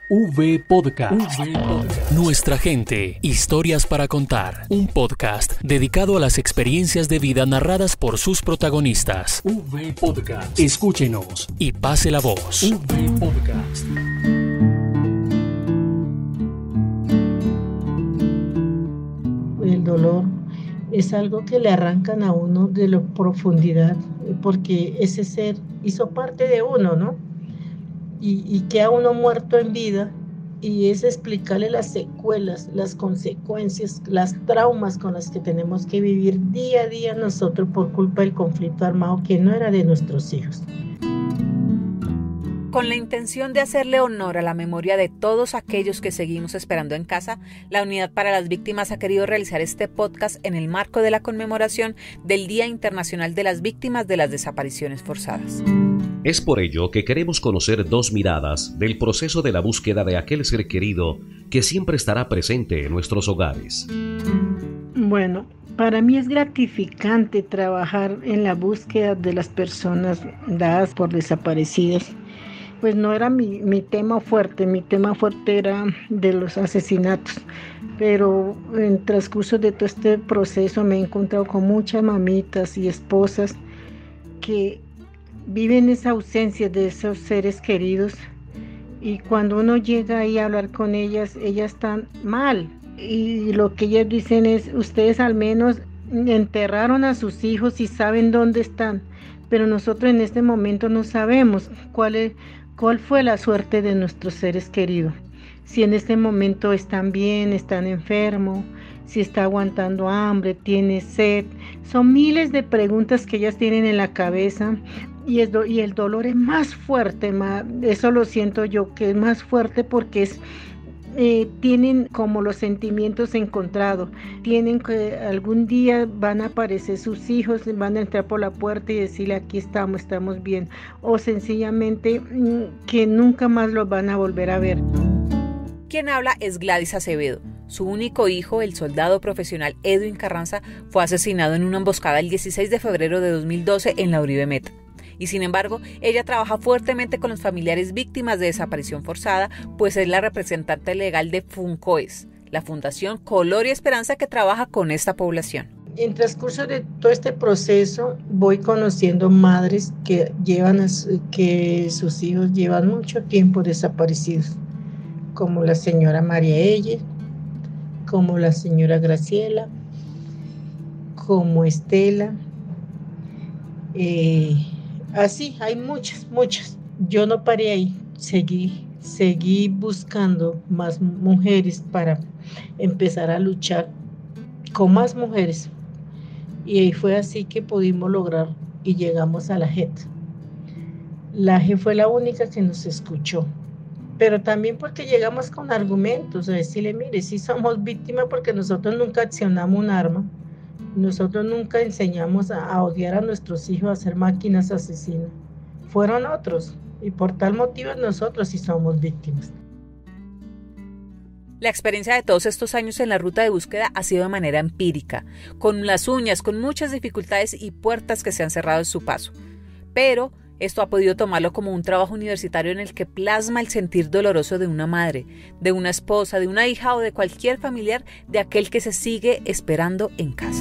V Podcast. Nuestra gente, historias para contar. Un podcast dedicado a las experiencias de vida narradas por sus protagonistas. V Podcast. Escúchenos y pase la voz. V Podcast. El dolor es algo que le arrancan a uno de la profundidad, porque ese ser hizo parte de uno, ¿no? Y queda uno muerto en vida, y es explicarle las secuelas, las consecuencias, las traumas con las que tenemos que vivir día a día nosotros por culpa del conflicto armado que no era de nuestros hijos. Con la intención de hacerle honor a la memoria de todos aquellos que seguimos esperando en casa, la Unidad para las Víctimas ha querido realizar este podcast en el marco de la conmemoración del Día Internacional de las Víctimas de las Desapariciones Forzadas. Es por ello que queremos conocer dos miradas del proceso de la búsqueda de aquel ser querido que siempre estará presente en nuestros hogares. Bueno, para mí es gratificante trabajar en la búsqueda de las personas dadas por desaparecidas. Pues no era mi tema fuerte era de los asesinatos, pero en transcurso de todo este proceso me he encontrado con muchas mamitas y esposas que viven esa ausencia de esos seres queridos, y cuando uno llega ahí a hablar con ellas están mal, y lo que ellas dicen es: ustedes al menos enterraron a sus hijos y saben dónde están, pero nosotros en este momento no sabemos cuál fue la suerte de nuestros seres queridos, si en este momento están bien, están enfermos, si está aguantando hambre, tiene sed. Son miles de preguntas que ellas tienen en la cabeza, y el dolor es más fuerte, eso lo siento yo, que es más fuerte porque tienen como los sentimientos encontrados, tienen que algún día van a aparecer sus hijos, van a entrar por la puerta y decirle: aquí estamos bien, o sencillamente que nunca más los van a volver a ver. Quien habla es Gladys Acevedo. Su único hijo, el soldado profesional Edwin Carranza, fue asesinado en una emboscada el 16 de febrero de 2012 en la Uribe Meta. Y sin embargo, ella trabaja fuertemente con los familiares víctimas de desaparición forzada, pues es la representante legal de FUNCOES, la Fundación Color y Esperanza que trabaja con esta población. En transcurso de todo este proceso voy conociendo madres que sus hijos llevan mucho tiempo desaparecidos, como la señora María Elle, como la señora Graciela, como Estela, así hay muchas. Yo no paré ahí, seguí buscando más mujeres para empezar a luchar con más mujeres, y ahí fue así que pudimos lograr y llegamos a la JET. La JET fue la única que nos escuchó, pero también porque llegamos con argumentos, a decirle: mire, sí somos víctimas porque nosotros nunca accionamos un arma, nosotros nunca enseñamos a odiar a nuestros hijos, a ser máquinas asesinas. Fueron otros, y por tal motivo nosotros sí somos víctimas. La experiencia de todos estos años en la ruta de búsqueda ha sido de manera empírica, con las uñas, con muchas dificultades y puertas que se han cerrado en su paso. Pero esto ha podido tomarlo como un trabajo universitario en el que plasma el sentir doloroso de una madre, de una esposa, de una hija o de cualquier familiar de aquel que se sigue esperando en casa.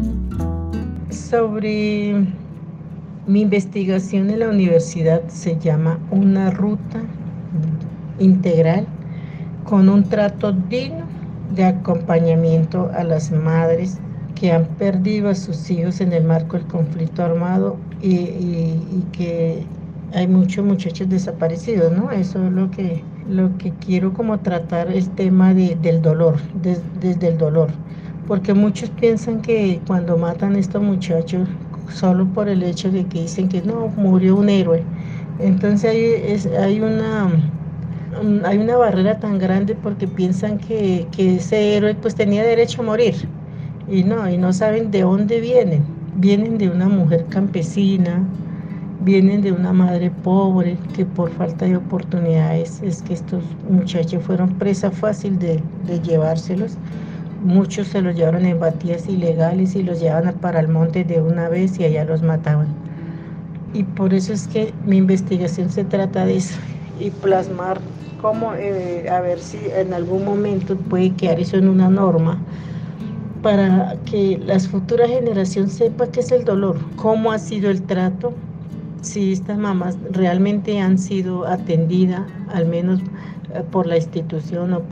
Sobre mi investigación en la universidad se llama Una ruta integral con un trato digno de acompañamiento a las madres que han perdido a sus hijos en el marco del conflicto armado, y que hay muchos muchachos desaparecidos, ¿no? Eso es lo que quiero como tratar, el tema del dolor, desde el dolor, porque muchos piensan que cuando matan a estos muchachos solo por el hecho de que dicen que no, murió un héroe, entonces hay una barrera tan grande porque piensan que ese héroe pues tenía derecho a morir. Y no saben de dónde vienen de una mujer campesina, vienen de una madre pobre que por falta de oportunidades es que estos muchachos fueron presa fácil de llevárselos. Muchos se los llevaron en batidas ilegales y los llevaban para el monte de una vez y allá los mataban. Y por eso es que mi investigación se trata de eso, y plasmar cómo, a ver si en algún momento puede quedar eso en una norma para que las futuras generaciones sepan qué es el dolor, cómo ha sido el trato, si estas mamás realmente han sido atendidas, al menos por la institución o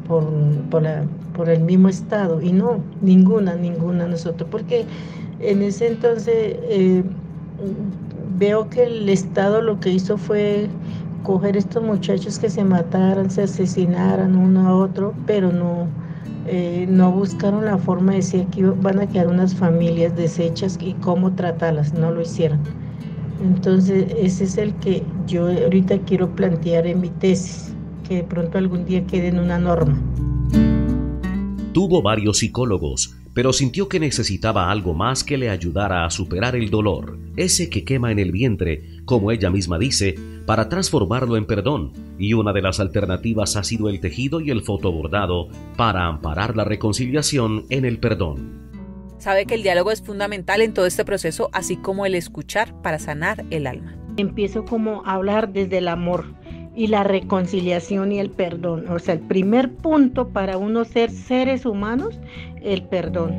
por el mismo Estado, y no, ninguna nosotros, porque en ese entonces veo que el Estado lo que hizo fue coger estos muchachos que se mataran, se asesinaran uno a otro, pero no buscaron la forma de decir que van a quedar unas familias deshechas y cómo tratarlas, no lo hicieron. Entonces ese es el que yo ahorita quiero plantear en mi tesis, que de pronto algún día quede en una norma. Tuvo varios psicólogos, pero sintió que necesitaba algo más que le ayudara a superar el dolor, ese que quema en el vientre, como ella misma dice, para transformarlo en perdón, y una de las alternativas ha sido el tejido y el fotobordado para amparar la reconciliación en el perdón. Sabe que el diálogo es fundamental en todo este proceso, así como el escuchar para sanar el alma. Empiezo como a hablar desde el amor y la reconciliación y el perdón. O sea, el primer punto para uno ser seres humanos, el perdón.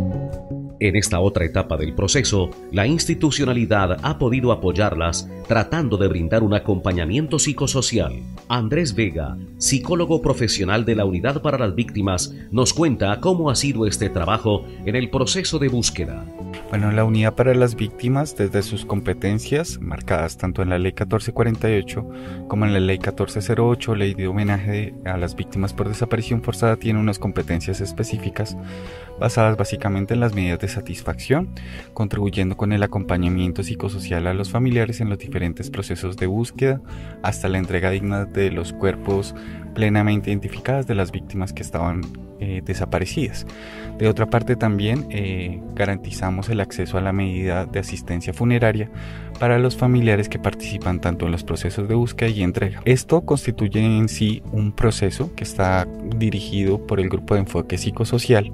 En esta otra etapa del proceso, la institucionalidad ha podido apoyarlas tratando de brindar un acompañamiento psicosocial. Andrés Vega, psicólogo profesional de la Unidad para las Víctimas, nos cuenta cómo ha sido este trabajo en el proceso de búsqueda. Bueno, la Unidad para las Víctimas, desde sus competencias, marcadas tanto en la Ley 1448 como en la Ley 1408, Ley de Homenaje a las Víctimas por Desaparición Forzada, tiene unas competencias específicas basadas básicamente en las medidas de satisfacción, contribuyendo con el acompañamiento psicosocial a los familiares en los diferentes procesos de búsqueda, hasta la entrega digna de los cuerpos plenamente identificadas de las víctimas que estaban desaparecidas. De otra parte también garantizamos el acceso a la medida de asistencia funeraria para los familiares que participan tanto en los procesos de búsqueda y entrega. Esto constituye en sí un proceso que está dirigido por el Grupo de Enfoque Psicosocial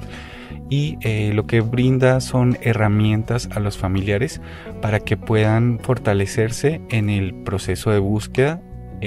y lo que brinda son herramientas a los familiares para que puedan fortalecerse en el proceso de búsqueda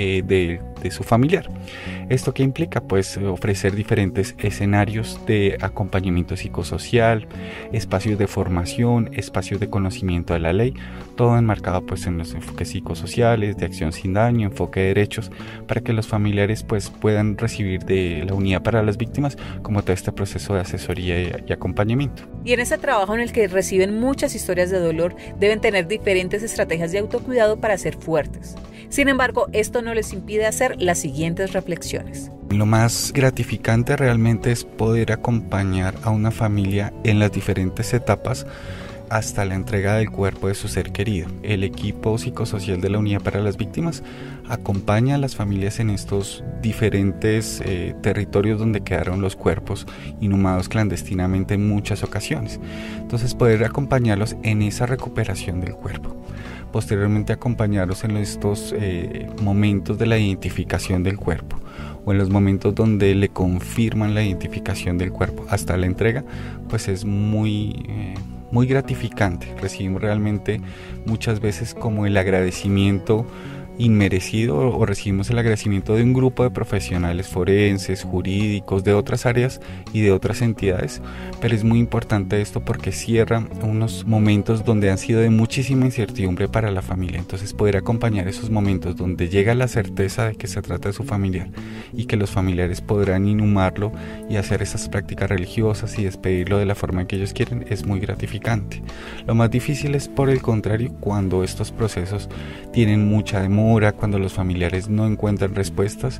de su familiar. ¿Esto qué implica? Pues ofrecer diferentes escenarios de acompañamiento psicosocial, espacios de formación, espacios de conocimiento de la ley, todo enmarcado pues en los enfoques psicosociales, de acción sin daño, enfoque de derechos, para que los familiares pues puedan recibir de la Unidad para las Víctimas como todo este proceso de asesoría y acompañamiento. Y en ese trabajo en el que reciben muchas historias de dolor, deben tener diferentes estrategias de autocuidado para ser fuertes. Sin embargo, esto no les impide hacer las siguientes reflexiones. Lo más gratificante realmente es poder acompañar a una familia en las diferentes etapas hasta la entrega del cuerpo de su ser querido. El equipo psicosocial de la Unidad para las Víctimas acompaña a las familias en estos diferentes territorios donde quedaron los cuerpos inhumados clandestinamente en muchas ocasiones. Entonces poder acompañarlos en esa recuperación del cuerpo. Posteriormente acompañarlos en estos momentos de la identificación del cuerpo o en los momentos donde le confirman la identificación del cuerpo hasta la entrega, pues es muy gratificante. Recibimos realmente muchas veces como el agradecimiento inmerecido o recibimos el agradecimiento de un grupo de profesionales forenses, jurídicos, de otras áreas y de otras entidades, pero es muy importante esto porque cierra unos momentos donde han sido de muchísima incertidumbre para la familia. Entonces poder acompañar esos momentos donde llega la certeza de que se trata de su familiar y que los familiares podrán inhumarlo y hacer esas prácticas religiosas y despedirlo de la forma en que ellos quieren es muy gratificante. Lo más difícil es, por el contrario, cuando estos procesos tienen mucha demora, cuando los familiares no encuentran respuestas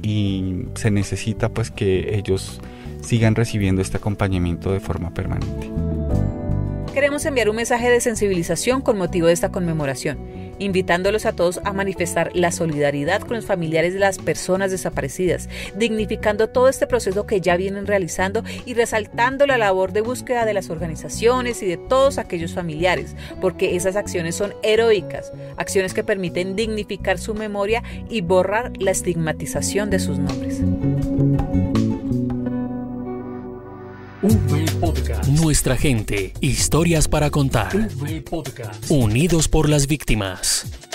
y se necesita pues que ellos sigan recibiendo este acompañamiento de forma permanente. Queremos enviar un mensaje de sensibilización con motivo de esta conmemoración, invitándolos a todos a manifestar la solidaridad con los familiares de las personas desaparecidas, dignificando todo este proceso que ya vienen realizando y resaltando la labor de búsqueda de las organizaciones y de todos aquellos familiares, porque esas acciones son heroicas, acciones que permiten dignificar su memoria y borrar la estigmatización de sus nombres. Podcast. Nuestra gente, historias para contar. Unidos por las víctimas.